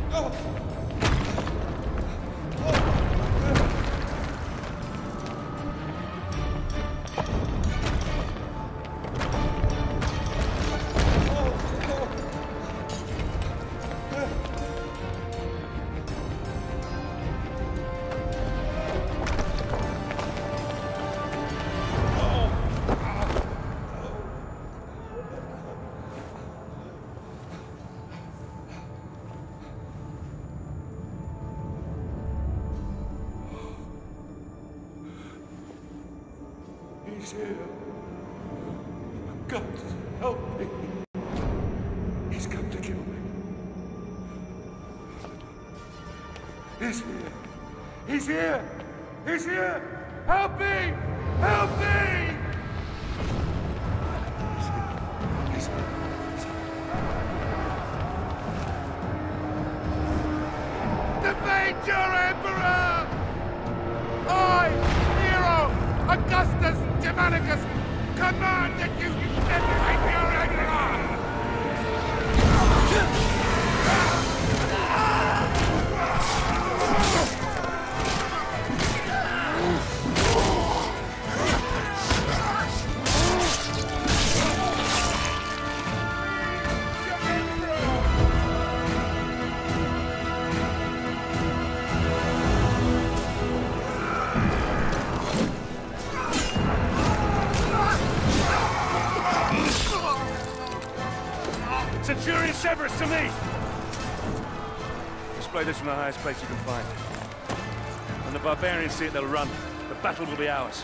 He's here. God, help me. He's come to kill me. He's here. He's here. He's here. Help me! Help me! He's here. He's here. Defend your Emperor! I, Nero, Augustus Germanicus, command that you defend your Emperor! Centurion Severus, to me! Display this from the highest place you can find. When the barbarians see it, they'll run. The battle will be ours.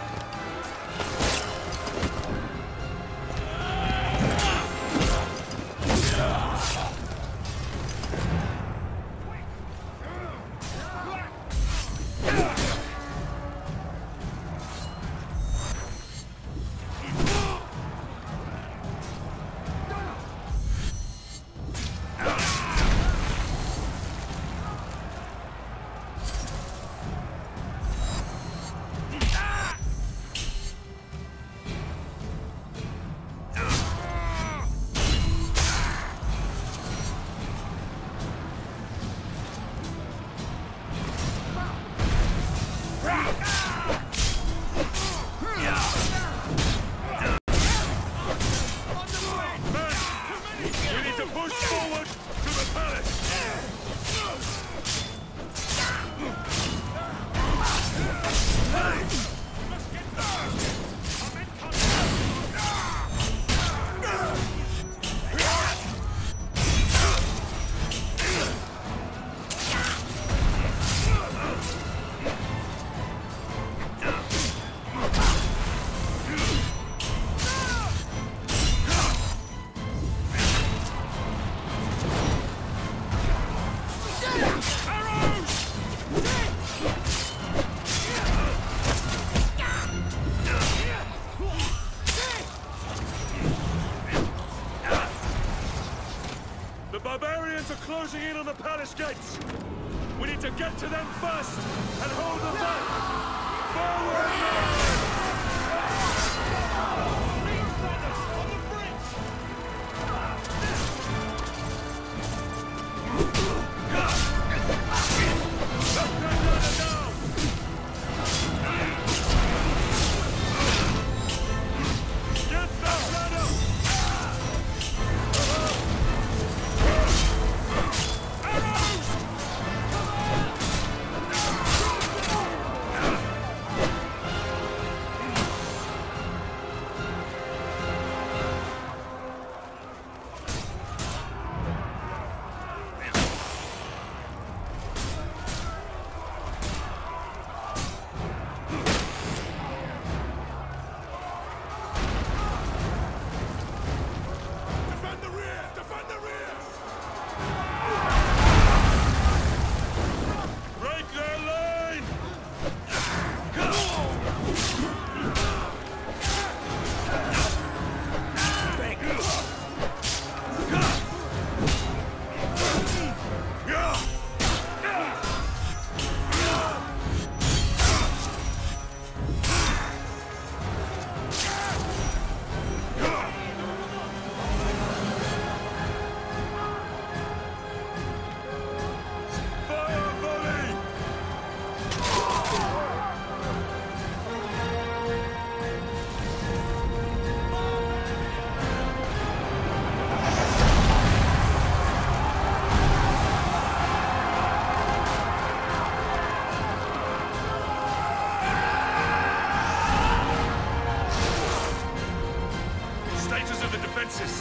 Closing in on the palace gates. We need to get to them first and hold them back. Forward!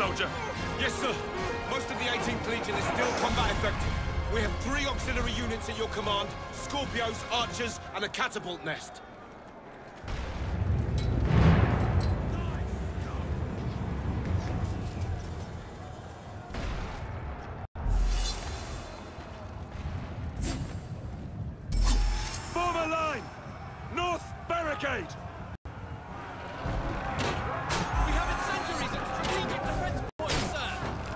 soldier. Yes, sir. Most of the 18th Legion is still combat effective. We have 3 auxiliary units at your command, Scorpios, Archers, and a catapult nest. Form a line! North barricade! We have incendiaries at strategic defense points, sir!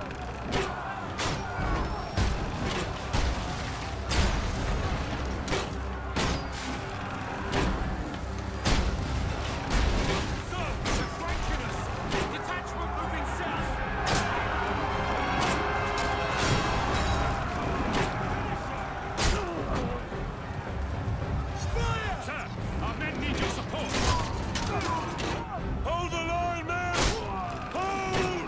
So, they're flanking us! Detachment moving south! Sir, our men need your support! Hold the line, men! Hold!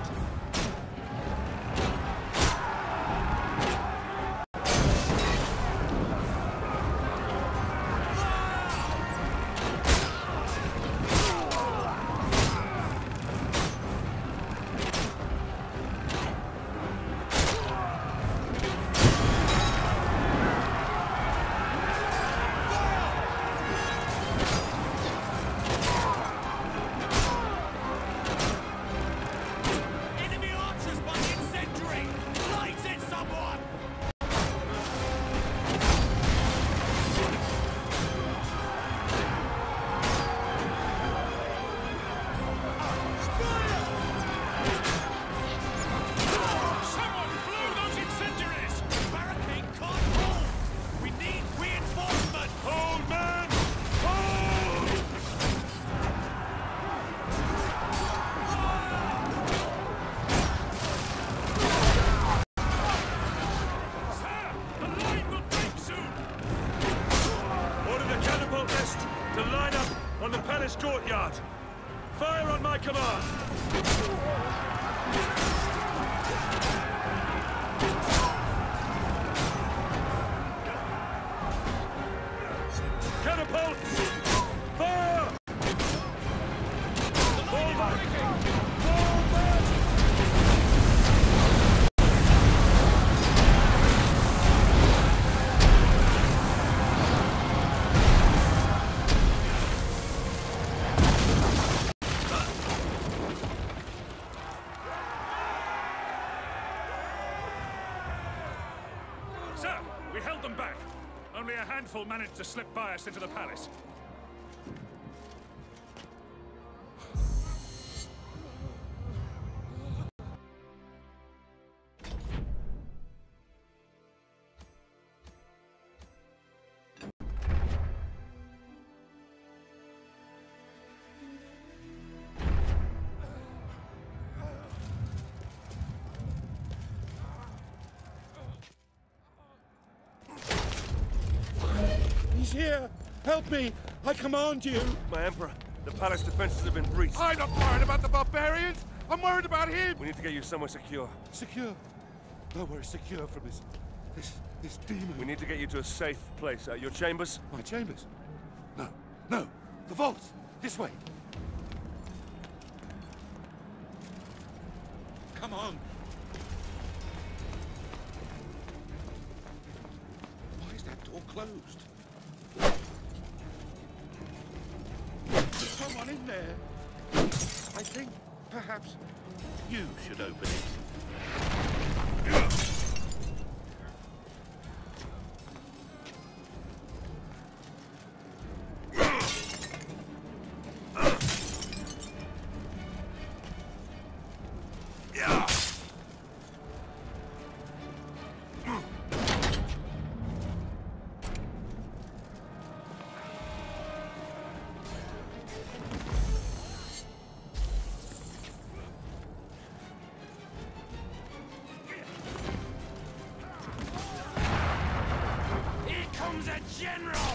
Enemy archers by the incendiary! Light it, someone! Someone blow those incendiaries! Barricade can't hold! We need reinforcement! Hold, man! Hold! Sir, the line will break soon! Order the catapult nest to line up on the palace courtyard. Fire on my command! Catapults! Fire! Fall back! Fall back! Sir, we held them back. Only a handful managed to slip by us into the palace. He's here! Help me! I command you! My Emperor, the palace defenses have been breached. I'm not worried about the barbarians! I'm worried about him! We need to get you somewhere secure. Secure. Nowhere is secure from this demon. We need to get you to a safe place. Your chambers? My chambers? No. No! The vaults! This way! Come on! Why is that door closed? There's someone in there! I think perhaps you should open it. Here comes a general!